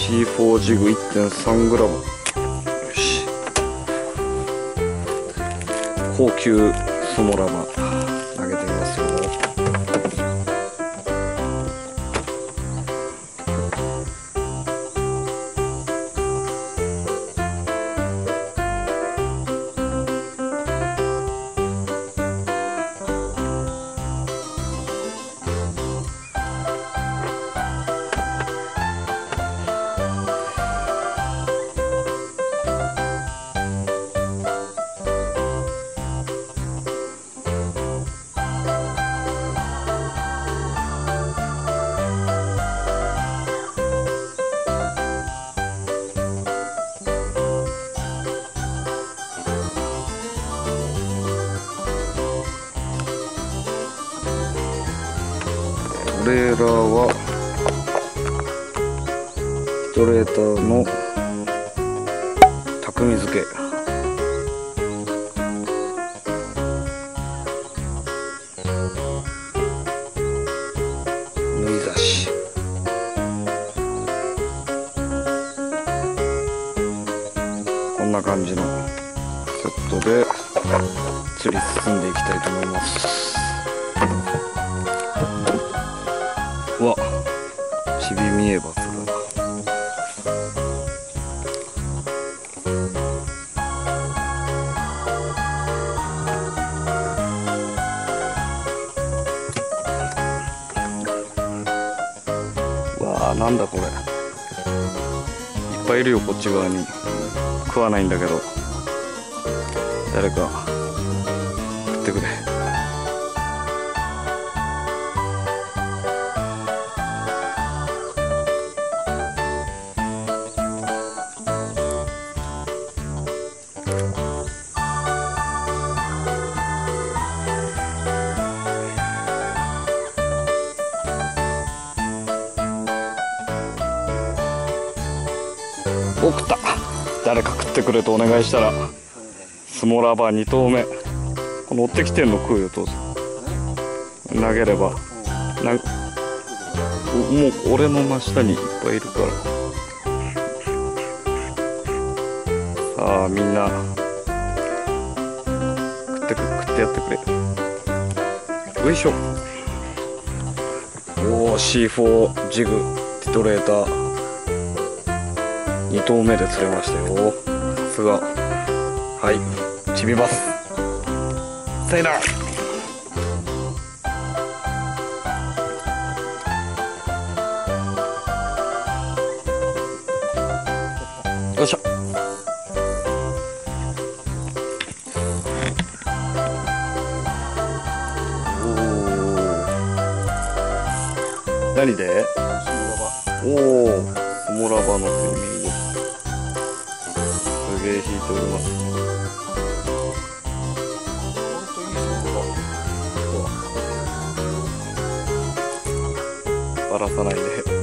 C4 ジグ 1.3g。 よし、高級スモラバ投げてみますよ。トレーラーはストレーターの匠付け。縫い差し。こんな感じのセットで釣り進んでいきたいと思います。うわ、ちびみえバスだな。うわー、なんだこれ。いっぱいいるよ、こっち側に。食わないんだけど、誰か食ってくれ。お、食った。誰か食ってくれとお願いしたら、スモラバ2頭目。この追ってきてんの食うよ、父さん。投げればもう俺の真下にいっぱいいるから。さあみんな食ってやってくれ。よいしょ。おお、 C4 ジグティトレーター2頭目で釣れましたよ。さすが。はい、ちびバス。さよなら。よいしょ。おお、何で？おお、スモラバのスイミング。すげえ引いております。ばらさないで。